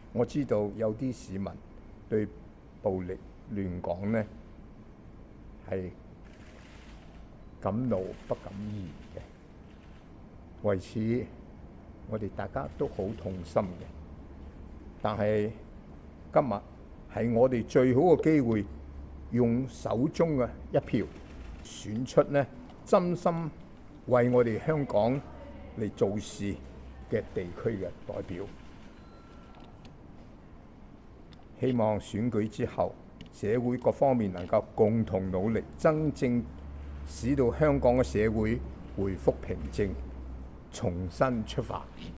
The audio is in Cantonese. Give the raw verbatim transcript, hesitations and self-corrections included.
我知道有啲市民對暴力亂港呢係敢怒不敢言嘅，為此我哋大家都好痛心嘅。但係今日係我哋最好嘅機會，用手中嘅一票選出呢真心為我哋香港嚟做事嘅地區嘅代表。希望選舉之後，社會各方面能夠共同努力，真正使到香港嘅社會回復平靜，重新出發。